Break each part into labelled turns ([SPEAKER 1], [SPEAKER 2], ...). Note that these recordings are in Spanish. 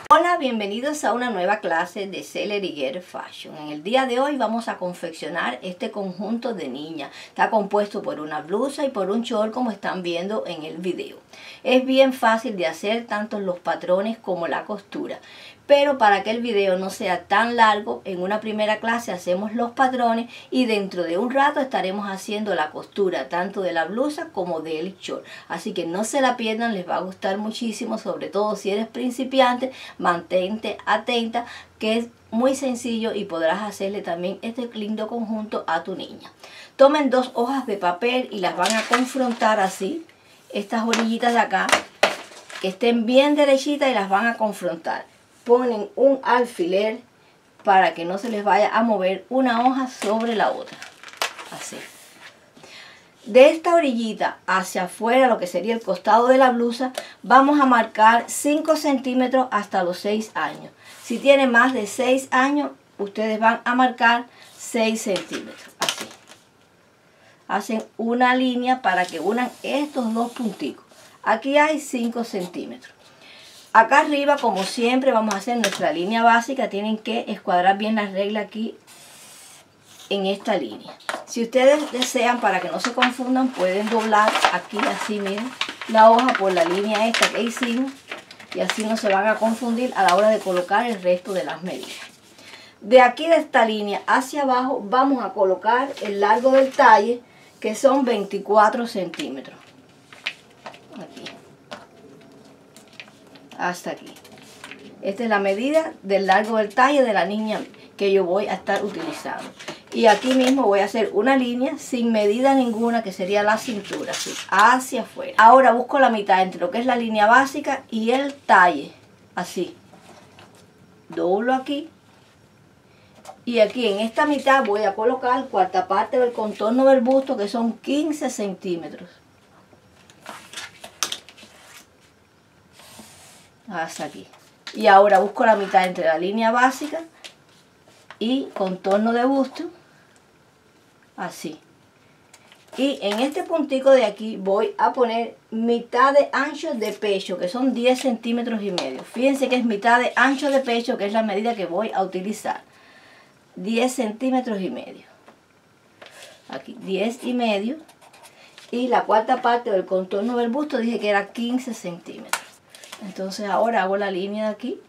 [SPEAKER 1] Hola, bienvenidos a una nueva clase de Celery Girl Fashion. En el día de hoy vamos a confeccionar este conjunto de niña. Está compuesto por una blusa y por un short, como están viendo en el video. Es bien fácil de hacer tanto los patrones como la costura. Pero para que el video no sea tan largo, en una primera clase hacemos los patrones y dentro de un rato estaremos haciendo la costura tanto de la blusa como del short. Así que no se la pierdan, les va a gustar muchísimo, sobre todo si eres principiante. Mantente atenta, que es muy sencillo y podrás hacerle también este lindo conjunto a tu niña. Tomen 2 hojas de papel y las van a confrontar así, estas orillitas de acá, que estén bien derechitas y las van a confrontar. Ponen un alfiler para que no se les vaya a mover una hoja sobre la otra, así. De esta orillita hacia afuera, lo que sería el costado de la blusa, vamos a marcar 5 centímetros hasta los 6 años. Si tienen más de 6 años, ustedes van a marcar 6 centímetros, así. Hacen una línea para que unan estos dos punticos. Aquí hay 5 centímetros. Acá arriba, como siempre, vamos a hacer nuestra línea básica. Tienen que escuadrar bien la regla aquí en esta línea. Si ustedes desean, para que no se confundan, pueden doblar aquí así, miren, la hoja por la línea esta que hicimos, y así no se van a confundir a la hora de colocar el resto de las medidas. De aquí, de esta línea hacia abajo, vamos a colocar el largo del talle, que son 24 centímetros. Aquí. Hasta aquí. Esta es la medida del largo del talle de la niña que yo voy a estar utilizando. Y aquí mismo voy a hacer una línea sin medida ninguna, que sería la cintura, así, hacia afuera. Ahora busco la mitad entre lo que es la línea básica y el talle, así. Doblo aquí. Y aquí en esta mitad voy a colocar cuarta parte del contorno del busto, que son 15 centímetros. Hasta aquí. Y ahora busco la mitad entre la línea básica y contorno de busto, así. Y en este puntico de aquí voy a poner mitad de ancho de pecho, que son 10 centímetros y medio. Fíjense que es mitad de ancho de pecho, que es la medida que voy a utilizar. 10 centímetros y medio. Aquí 10 y medio. Y la cuarta parte del contorno del busto dije que era 15 centímetros. Entonces ahora hago la línea de aquí,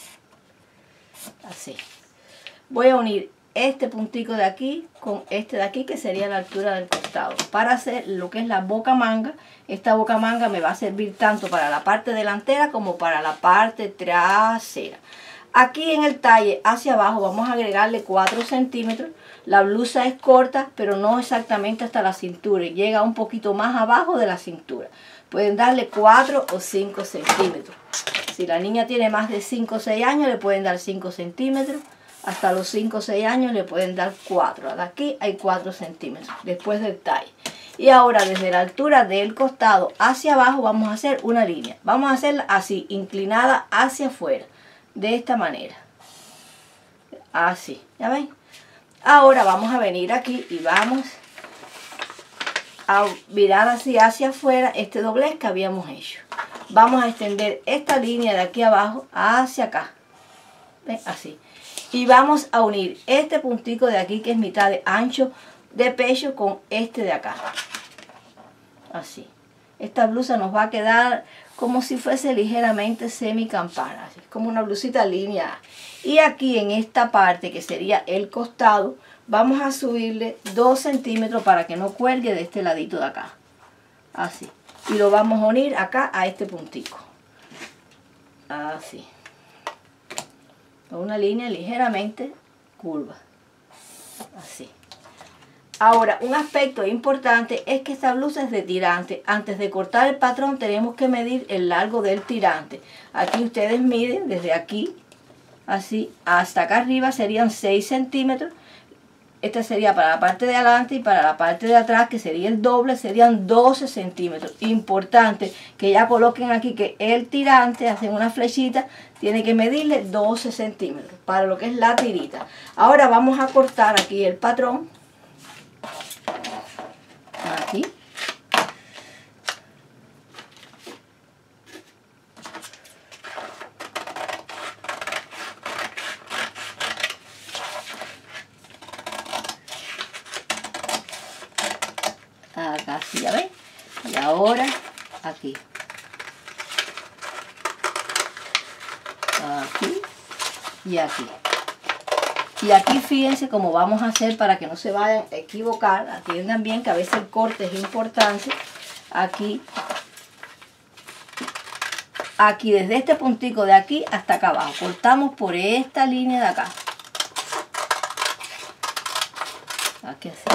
[SPEAKER 1] así. Voy a unir este puntico de aquí con este de aquí, que sería la altura del costado, para hacer lo que es la boca manga. Esta boca manga me va a servir tanto para la parte delantera como para la parte trasera. Aquí en el talle hacia abajo vamos a agregarle 4 centímetros. La blusa es corta, pero no exactamente hasta la cintura, y llega un poquito más abajo de la cintura. Pueden darle 4 o 5 centímetros. Si la niña tiene más de 5 o 6 años, le pueden dar 5 centímetros. Hasta los 5 o 6 años le pueden dar 4. De aquí hay 4 centímetros después del talle. Y ahora desde la altura del costado hacia abajo vamos a hacer una línea. Vamos a hacerla así, inclinada hacia afuera. De esta manera. Así, ¿ya ven? Ahora vamos a venir aquí y vamos a virar así hacia afuera este doblez que habíamos hecho. Vamos a extender esta línea de aquí abajo hacia acá. ¿Ven? Así. Y vamos a unir este puntico de aquí, que es mitad de ancho de pecho, con este de acá. Así. Esta blusa nos va a quedar como si fuese ligeramente semicampana, así, como una blusita lineal. Y aquí en esta parte, que sería el costado, vamos a subirle 2 centímetros para que no cuelgue de este ladito de acá. Así. Y lo vamos a unir acá a este puntico. Así. Con una línea ligeramente curva. Así. Ahora, un aspecto importante es que esta blusa es de tirante. Antes de cortar el patrón tenemos que medir el largo del tirante. Aquí ustedes miden desde aquí, así, hasta acá arriba serían 6 centímetros. Esta sería para la parte de adelante, y para la parte de atrás, que sería el doble, serían 12 centímetros. Importante que ya coloquen aquí que el tirante, hacen una flechita, tiene que medirle 12 centímetros para lo que es la tirita. Ahora vamos a cortar aquí el patrón. Aquí. aquí, aquí y aquí. Y aquí fíjense cómo vamos a hacer para que no se vayan a equivocar. Atiendan bien que a veces el corte es importante. Aquí, aquí desde este puntico de aquí hasta acá abajo. Cortamos por esta línea de acá. Aquí así.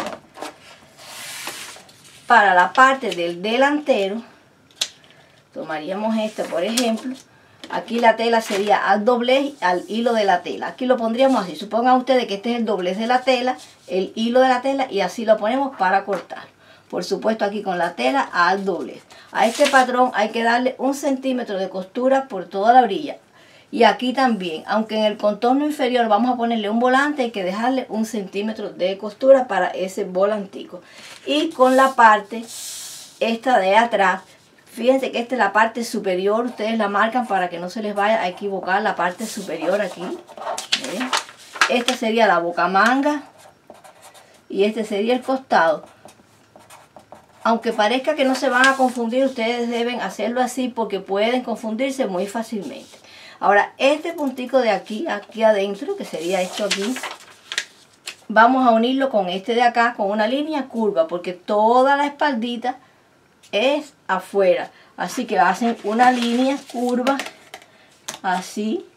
[SPEAKER 1] Para la parte del delantero, tomaríamos este por ejemplo. Aquí la tela sería al doblez, al hilo de la tela. Aquí lo pondríamos así. Supongan ustedes que este es el doblez de la tela, el hilo de la tela, y así lo ponemos para cortar. Por supuesto aquí con la tela al doblez. A este patrón hay que darle 1 centímetro de costura por toda la orilla. Y aquí también, aunque en el contorno inferior vamos a ponerle un volante, hay que dejarle 1 centímetro de costura para ese volantico. Y con la parte esta de atrás, fíjense que esta es la parte superior, ustedes la marcan para que no se les vaya a equivocar la parte superior aquí. ¿Ven? Esta sería la bocamanga y este sería el costado. Aunque parezca que no se van a confundir, ustedes deben hacerlo así porque pueden confundirse muy fácilmente. Ahora, este puntico de aquí, aquí adentro, que sería esto aquí, vamos a unirlo con este de acá, con una línea curva, porque toda la espaldita es afuera, así que hacen una línea curva así,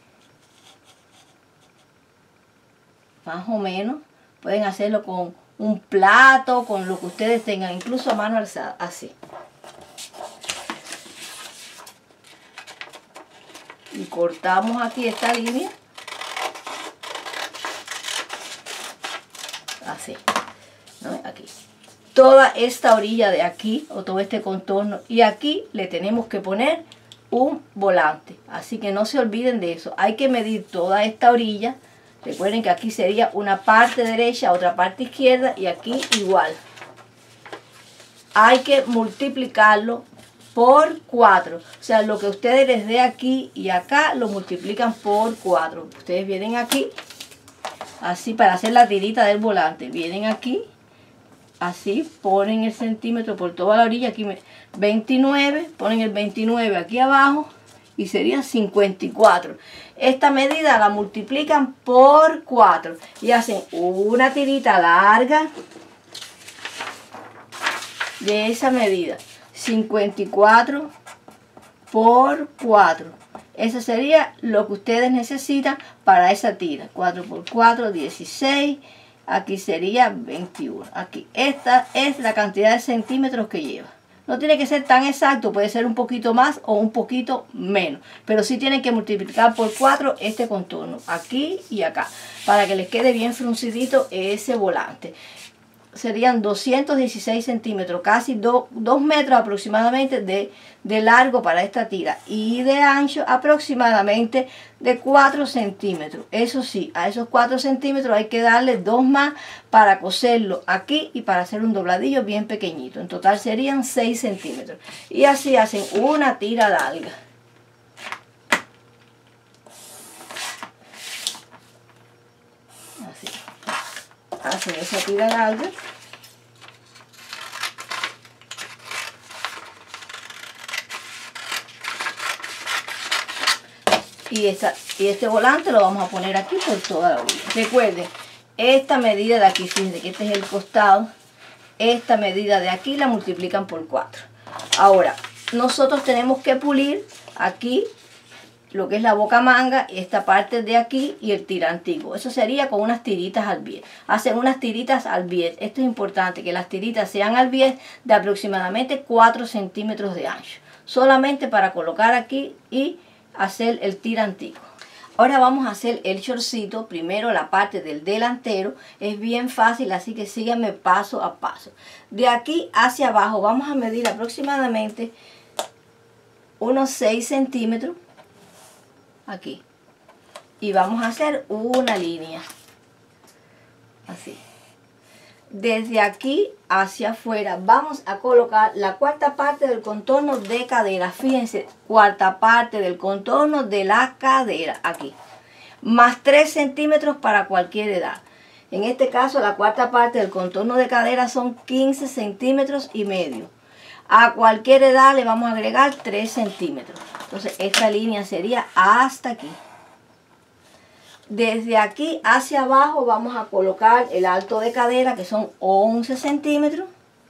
[SPEAKER 1] más o menos. Pueden hacerlo con un plato, con lo que ustedes tengan, incluso a mano alzada, así. Y cortamos aquí esta línea, así, ¿no? Aquí. Toda esta orilla de aquí, o todo este contorno, y aquí le tenemos que poner un volante. Así que no se olviden de eso. Hay que medir toda esta orilla. Recuerden que aquí sería una parte derecha, otra parte izquierda, y aquí igual. Hay que multiplicarlo por 4. O sea, lo que ustedes les dé aquí y acá lo multiplican por 4. Ustedes vienen aquí, así para hacer la tirita del volante. Vienen aquí. Así, ponen el centímetro por toda la orilla, aquí 29, ponen el 29 aquí abajo y sería 54. Esta medida la multiplican por 4 y hacen una tirita larga de esa medida. 54 por 4. Eso sería lo que ustedes necesitan para esa tira. 4 por 4, 16. Aquí sería 21. Aquí, esta es la cantidad de centímetros que lleva. No tiene que ser tan exacto, puede ser un poquito más o un poquito menos. Pero sí tienen que multiplicar por 4 este contorno, aquí y acá, para que les quede bien fruncidito ese volante. Serían 216 centímetros, casi 2 metros aproximadamente de largo para esta tira, y de ancho aproximadamente de 4 centímetros. Eso sí, a esos 4 centímetros hay que darle 2 más para coserlo aquí y para hacer un dobladillo bien pequeñito. En total serían 6 centímetros. Y así hacen una tira larga. Así. Hacen esa tira larga. Y este volante lo vamos a poner aquí por toda la orilla. Recuerden, esta medida de aquí, fíjense que este es el costado. Esta medida de aquí la multiplican por 4. Ahora, nosotros tenemos que pulir aquí lo que es la bocamanga, esta parte de aquí y el tirantico. Eso sería con unas tiritas al bies. Hacen unas tiritas al bies. Esto es importante, que las tiritas sean al bies de aproximadamente 4 centímetros de ancho. Solamente para colocar aquí y hacer el tirantico. Ahora vamos a hacer el shortcito. Primero la parte del delantero. Es bien fácil, así que síganme paso a paso. De aquí hacia abajo vamos a medir aproximadamente unos 6 centímetros. Aquí. Y vamos a hacer una línea. Así. Desde aquí hacia afuera vamos a colocar la cuarta parte del contorno de cadera. Fíjense, cuarta parte del contorno de la cadera, aquí. Más 3 centímetros para cualquier edad. En este caso la cuarta parte del contorno de cadera son 15 centímetros y medio. A cualquier edad le vamos a agregar 3 centímetros. Entonces esta línea sería hasta aquí. Desde aquí hacia abajo vamos a colocar el alto de cadera, que son 11 centímetros.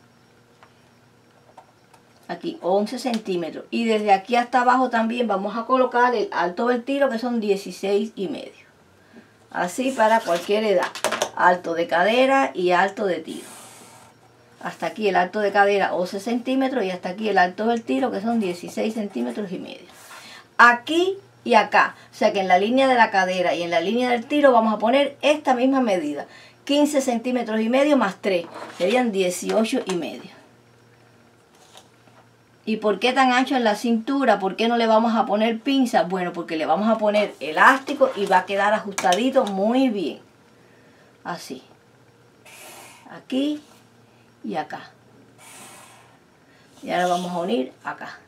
[SPEAKER 1] Aquí 11 centímetros. Y desde aquí hasta abajo también vamos a colocar el alto del tiro, que son 16,5. Así para cualquier edad. Alto de cadera y alto de tiro. Hasta aquí el alto de cadera 11 centímetros y hasta aquí el alto del tiro, que son 16,5 centímetros. Aquí y acá, o sea que en la línea de la cadera y en la línea del tiro vamos a poner esta misma medida, 15,5 centímetros más 3, serían 18,5. ¿Y por qué tan ancho en la cintura? ¿Por qué no le vamos a poner pinza? Bueno, porque le vamos a poner elástico y va a quedar ajustadito muy bien. Así. Aquí y acá. Y ahora vamos a unir acá.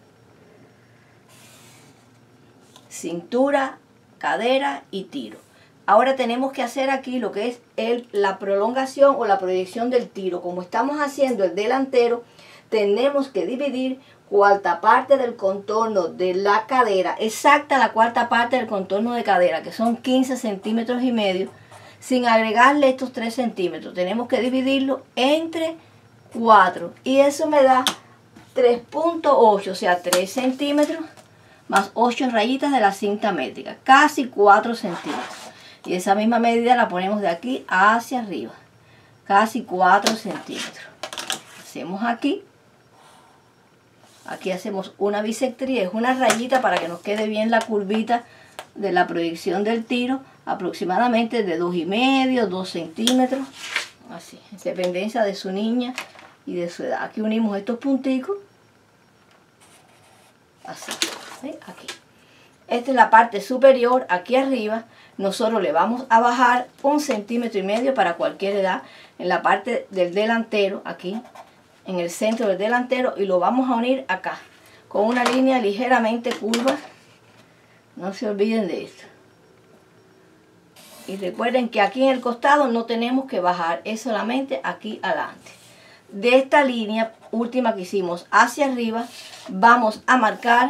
[SPEAKER 1] Cintura, cadera y tiro. Ahora tenemos que hacer aquí lo que es la prolongación o la proyección del tiro. Como estamos haciendo el delantero, tenemos que dividir cuarta parte del contorno de la cadera, exacta la cuarta parte del contorno de cadera, que son 15,5 centímetros, sin agregarle estos 3 centímetros. Tenemos que dividirlo entre 4 y eso me da 3,8, o sea 3 centímetros más 8 rayitas de la cinta métrica, casi 4 centímetros. Y esa misma medida la ponemos de aquí hacia arriba, casi 4 centímetros. Hacemos aquí. Aquí hacemos una bisectría, es una rayita para que nos quede bien la curvita de la proyección del tiro, aproximadamente de 2,5, 2 centímetros, así, en dependencia de su niña y de su edad. Aquí unimos estos punticos, así, ¿sí? Aquí. Esta es la parte superior, aquí arriba, nosotros le vamos a bajar 1,5 centímetros para cualquier edad, en la parte del delantero, aquí, en el centro del delantero, y lo vamos a unir acá con una línea ligeramente curva. No se olviden de esto. Y recuerden que aquí en el costado no tenemos que bajar, es solamente aquí adelante. De esta línea última que hicimos hacia arriba vamos a marcar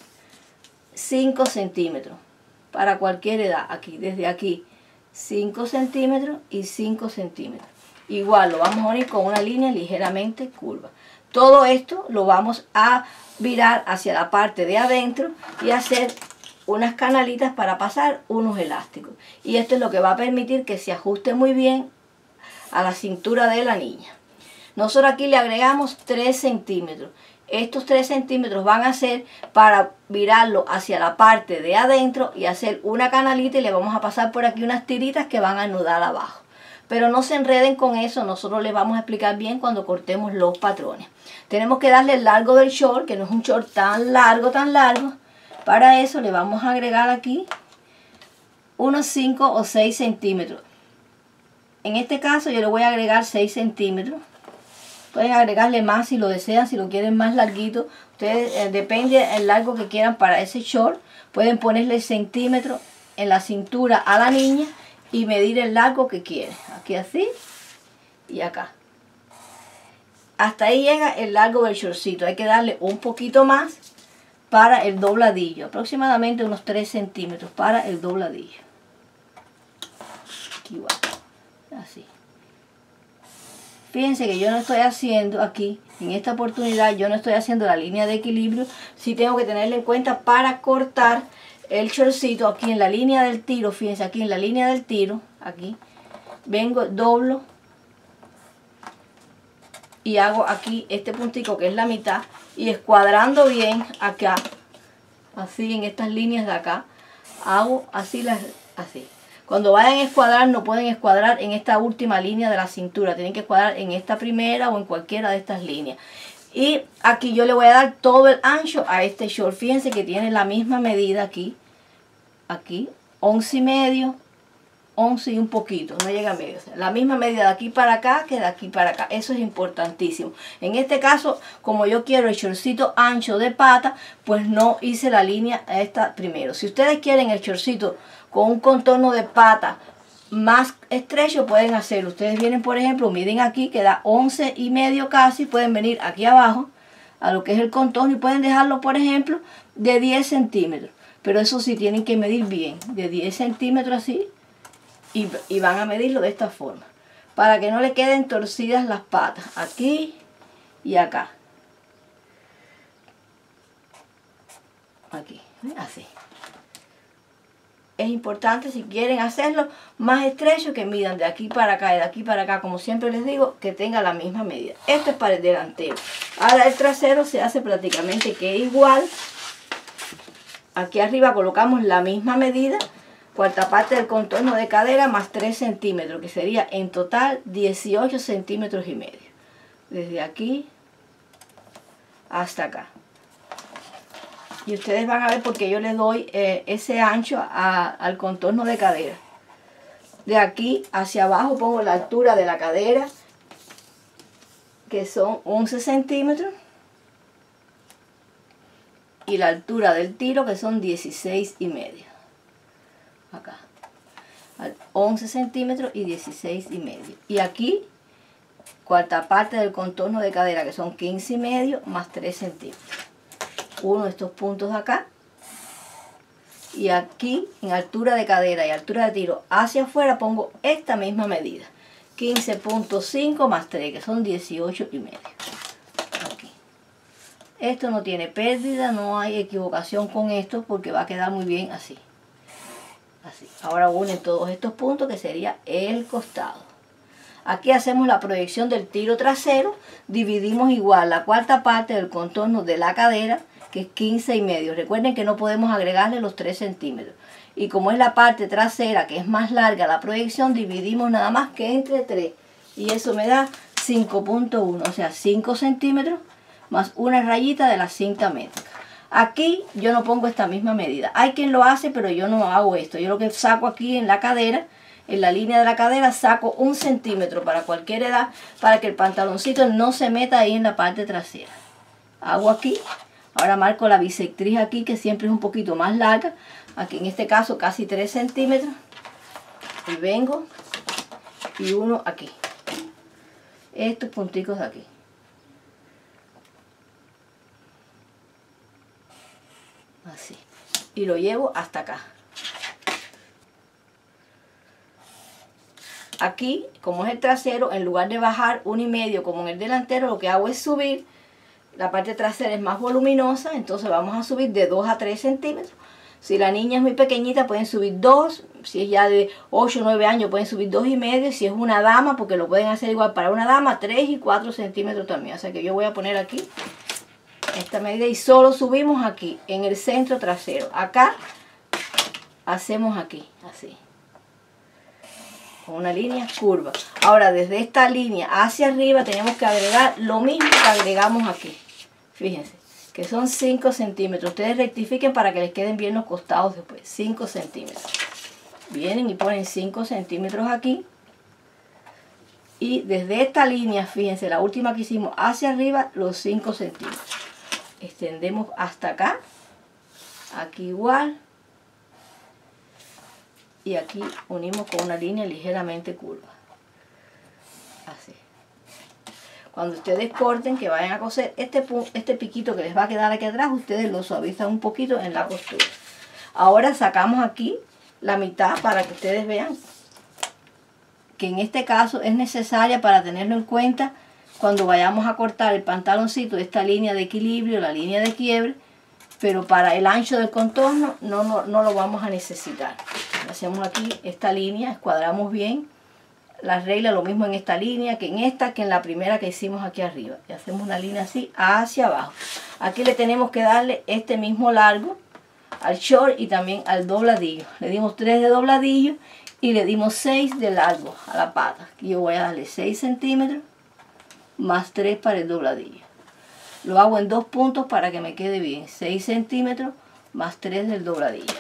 [SPEAKER 1] 5 centímetros para cualquier edad. Aquí, desde aquí 5 centímetros y 5 centímetros. Igual lo vamos a unir con una línea ligeramente curva. Todo esto lo vamos a virar hacia la parte de adentro y hacer unas canalitas para pasar unos elásticos. Y esto es lo que va a permitir que se ajuste muy bien a la cintura de la niña. Nosotros aquí le agregamos 3 centímetros. Estos 3 centímetros van a ser para virarlo hacia la parte de adentro y hacer una canalita, y le vamos a pasar por aquí unas tiritas que van a anudar abajo. Pero no se enreden con eso, nosotros les vamos a explicar bien cuando cortemos los patrones. Tenemos que darle el largo del short, que no es un short tan largo, tan largo. Para eso le vamos a agregar aquí unos 5 o 6 centímetros. En este caso yo le voy a agregar 6 centímetros. Pueden agregarle más si lo desean, si lo quieren más larguito. Ustedes, depende del largo que quieran para ese short. Pueden ponerle centímetros en la cintura a la niña y medir el largo que quieren. Aquí así y acá. Hasta ahí llega el largo del shortcito. Hay que darle un poquito más para el dobladillo. Aproximadamente unos 3 centímetros para el dobladillo. Igual. Así. Fíjense que yo no estoy haciendo aquí, en esta oportunidad, yo no estoy haciendo la línea de equilibrio. Sí tengo que tenerla en cuenta para cortar el shortcito aquí en la línea del tiro. Fíjense, aquí en la línea del tiro, aquí, vengo, doblo y hago aquí este puntico que es la mitad, y escuadrando bien acá, así en estas líneas de acá, hago así así. Cuando vayan a escuadrar, no pueden escuadrar en esta última línea de la cintura, tienen que escuadrar en esta primera o en cualquiera de estas líneas. Y aquí yo le voy a dar todo el ancho a este short. Fíjense que tiene la misma medida aquí, 11,5, 11 y un poquito, no llega a medio. O sea, la misma medida de aquí para acá que de aquí para acá. Eso es importantísimo. En este caso, como yo quiero el shortcito ancho de pata, pues no hice la línea esta primero. Si ustedes quieren el shortcito con un contorno de pata más estrecho, pueden hacerlo. Ustedes vienen, por ejemplo, miden aquí, que da 11,5 casi, pueden venir aquí abajo a lo que es el contorno y pueden dejarlo, por ejemplo, de 10 centímetros. Pero eso sí tienen que medir bien, de 10 centímetros así, y van a medirlo de esta forma, para que no le queden torcidas las patas, aquí y acá. Aquí, así. Es importante, si quieren hacerlo más estrecho, que midan de aquí para acá y de aquí para acá, como siempre les digo, que tenga la misma medida. Esto es para el delantero. Ahora el trasero se hace prácticamente que igual. Aquí arriba colocamos la misma medida, cuarta parte del contorno de cadera más 3 centímetros, que sería en total 18 centímetros y medio. Desde aquí hasta acá. Y ustedes van a ver porque yo le doy ese ancho al contorno de cadera. De aquí hacia abajo pongo la altura de la cadera, que son 11 centímetros. Y la altura del tiro, que son 16 y medio. Acá. 11 centímetros y 16 y medio. Y aquí, cuarta parte del contorno de cadera, que son 15 y medio más 3 centímetros. Uno de estos puntos acá, y aquí en altura de cadera y altura de tiro hacia afuera pongo esta misma medida, 15.5 más 3, que son 18 y medio. Aquí. Esto no tiene pérdida, no hay equivocación con esto, porque va a quedar muy bien así. Así. Ahora unen todos estos puntos, que sería el costado. Aquí hacemos la proyección del tiro trasero, dividimos igual la cuarta parte del contorno de la cadera, que es 15 y medio. Recuerden que no podemos agregarle los 3 centímetros. Y como es la parte trasera, que es más larga la proyección, dividimos nada más que entre 3. Y eso me da 5.1, o sea, 5 centímetros más una rayita de la cinta métrica. Aquí yo no pongo esta misma medida. Hay quien lo hace, pero yo no hago esto. Yo lo que saco aquí en la cadera, en la línea de la cadera, saco 1 centímetro para cualquier edad, para que el pantaloncito no se meta ahí en la parte trasera. Hago aquí. Ahora marco la bisectriz aquí, que siempre es un poquito más larga. Aquí en este caso casi 3 centímetros. Y vengo y uno aquí. Estos punticos de aquí. Así. Y lo llevo hasta acá. Aquí, como es el trasero, en lugar de bajar 1,5 como en el delantero, lo que hago es subir. La parte trasera es más voluminosa, entonces vamos a subir de 2 a 3 centímetros. Si la niña es muy pequeñita, pueden subir 2. Si es ya de 8 o 9 años, pueden subir 2,5. Si es una dama, porque lo pueden hacer igual para una dama, 3 y 4 centímetros también. O sea que yo voy a poner aquí esta medida y solo subimos aquí, en el centro trasero. Acá hacemos aquí, así, con una línea curva. Ahora, desde esta línea hacia arriba tenemos que agregar lo mismo que agregamos aquí. Fíjense, que son 5 centímetros. Ustedes rectifiquen para que les queden bien los costados después. 5 centímetros. Vienen y ponen 5 centímetros aquí. Y desde esta línea, fíjense, la última que hicimos, hacia arriba, los 5 centímetros. Extendemos hasta acá. Aquí igual. Y aquí unimos con una línea ligeramente curva. Así. Cuando ustedes corten, que vayan a coser, este piquito que les va a quedar aquí atrás, ustedes lo suavizan un poquito en la costura. Ahora sacamos aquí la mitad para que ustedes vean que en este caso es necesaria para tenerlo en cuenta cuando vayamos a cortar el pantaloncito, esta línea de equilibrio, la línea de quiebre, pero para el ancho del contorno no lo vamos a necesitar. Hacemos aquí esta línea, escuadramos bien la regla, lo mismo en esta línea que en esta, que en la primera que hicimos aquí arriba. Y hacemos una línea así hacia abajo. Aquí le tenemos que darle este mismo largo al short y también al dobladillo. Le dimos 3 de dobladillo y le dimos 6 de largo a la pata. Aquí yo voy a darle 6 centímetros más 3 para el dobladillo. Lo hago en 2 puntos para que me quede bien. 6 centímetros más 3 del dobladillo.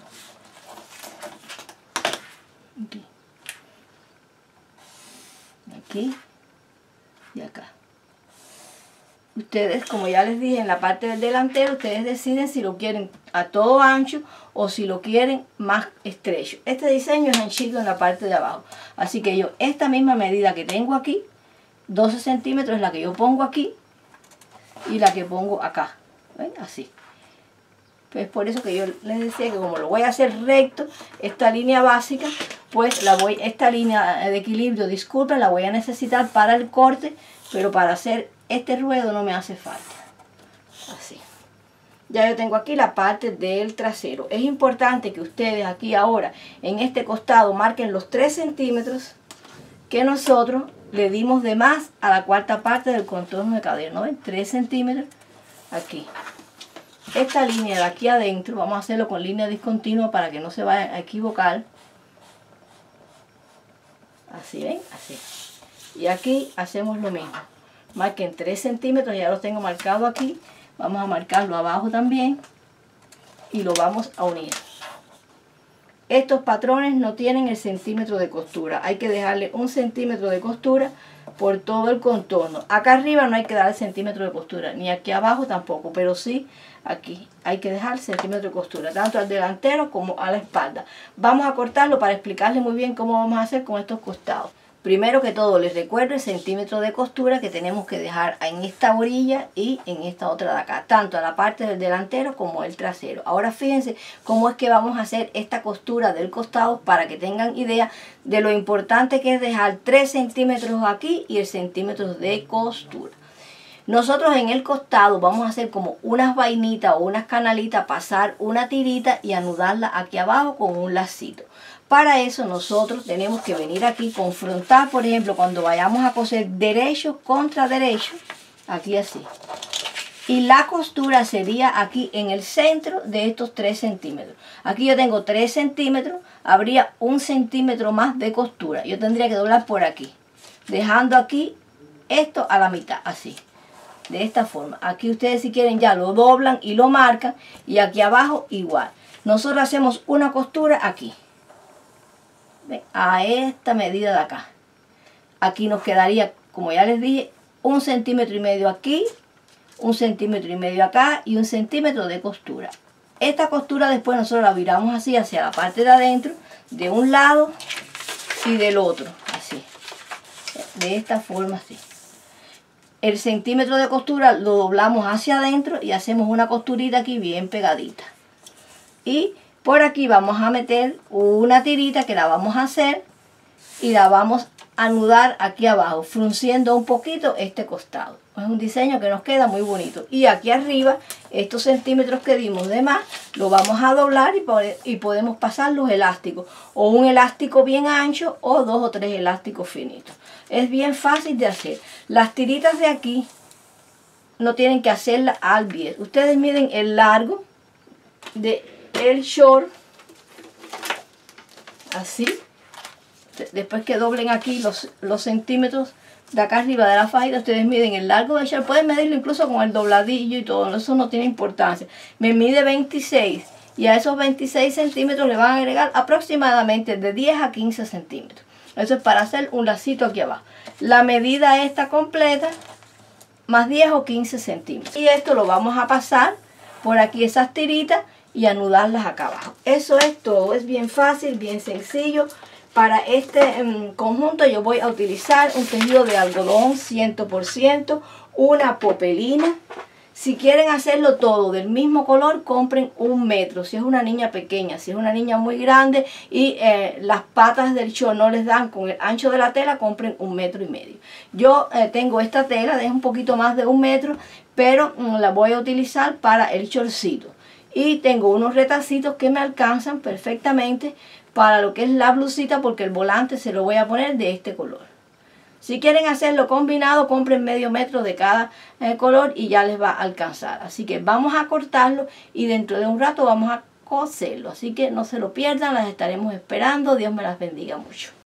[SPEAKER 1] Aquí. Aquí y acá. Ustedes, como ya les dije, en la parte del delantero, ustedes deciden si lo quieren a todo ancho o si lo quieren más estrecho. Este diseño es anchito en la parte de abajo. Así que yo, esta misma medida que tengo aquí, 12 centímetros es la que yo pongo aquí. y la que pongo acá. ¿Ven? Así. Pues por eso que yo les decía que como lo voy a hacer recto, esta línea básica, pues esta línea de equilibrio, disculpen, la voy a necesitar para el corte, pero para hacer este ruedo no me hace falta. Así. Ya yo tengo aquí la parte del trasero. Es importante que ustedes aquí ahora, en este costado, marquen los 3 centímetros que nosotros le dimos de más a la cuarta parte del contorno de cadera. ¿No ven? 3 centímetros aquí. Esta línea de aquí adentro, vamos a hacerlo con línea discontinua para que no se vayan a equivocar. Así, ¿ven? Así. Y aquí hacemos lo mismo. Marquen 3 centímetros, ya los tengo marcado aquí. Vamos a marcarlo abajo también. Y lo vamos a unir. Estos patrones no tienen el centímetro de costura. Hay que dejarle 1 centímetro de costura por todo el contorno. Acá arriba no hay que dar el centímetro de costura, ni aquí abajo tampoco, pero sí aquí hay que dejar el centímetro de costura, tanto al delantero como a la espalda. Vamos a cortarlo para explicarles muy bien cómo vamos a hacer con estos costados. Primero que todo, les recuerdo el centímetro de costura que tenemos que dejar en esta orilla y en esta otra de acá, tanto a la parte del delantero como el trasero. Ahora fíjense cómo es que vamos a hacer esta costura del costado para que tengan idea de lo importante que es dejar 3 centímetros aquí y el centímetro de costura. Nosotros en el costado vamos a hacer como unas vainitas o unas canalitas, pasar una tirita y anudarla aquí abajo con un lacito. Para eso nosotros tenemos que venir aquí, confrontar, por ejemplo, cuando vayamos a coser derecho contra derecho, aquí así. Y la costura sería aquí en el centro de estos 3 centímetros. Aquí yo tengo 3 centímetros, habría 1 centímetro más de costura. Yo tendría que doblar por aquí, dejando aquí esto a la mitad, así. De esta forma. Aquí ustedes si quieren ya lo doblan y lo marcan. Y aquí abajo igual. Nosotros hacemos una costura aquí. ¿Ven? A esta medida de acá. Aquí nos quedaría, como ya les dije, 1,5 centímetros aquí, 1,5 centímetros acá y 1 centímetro de costura. Esta costura después nosotros la viramos así hacia la parte de adentro, de un lado y del otro. Así. De esta forma así. El centímetro de costura lo doblamos hacia adentro y hacemos una costurita aquí bien pegadita. Y por aquí vamos a meter una tirita que la vamos a hacer y la vamos a anudar aquí abajo, frunciendo un poquito este costado. Es un diseño que nos queda muy bonito. Y aquí arriba, estos centímetros que dimos de más, lo vamos a doblar y podemos pasar los elásticos. O un elástico bien ancho o 2 o 3 elásticos finitos. Es bien fácil de hacer. Las tiritas de aquí no tienen que hacerlas al bies. Ustedes miden el largo del short, así. Después que doblen aquí los centímetros de acá arriba de la fajita, ustedes miden el largo del short. Pueden medirlo incluso con el dobladillo y todo, eso no tiene importancia. Me mide 26 y a esos 26 centímetros le van a agregar aproximadamente de 10 a 15 centímetros. Eso es para hacer un lacito aquí abajo. La medida esta completa, más 10 o 15 centímetros. Y esto lo vamos a pasar por aquí esas tiritas y anudarlas acá abajo. Eso es todo, es bien fácil, bien sencillo. Para este conjunto yo voy a utilizar un tejido de algodón 100%, una popelina. Si quieren hacerlo todo del mismo color, compren 1 metro. Si es una niña pequeña, si es una niña muy grande y las patas del short no les dan con el ancho de la tela, compren 1,5 metros. Yo tengo esta tela, es un poquito más de 1 metro, pero la voy a utilizar para el shortcito. Y tengo unos retacitos que me alcanzan perfectamente para lo que es la blusita, porque el volante se lo voy a poner de este color. Si quieren hacerlo combinado, compren medio metro de cada color y ya les va a alcanzar. Así que vamos a cortarlo y dentro de un rato vamos a coserlo. Así que no se lo pierdan, las estaremos esperando. Dios me las bendiga mucho.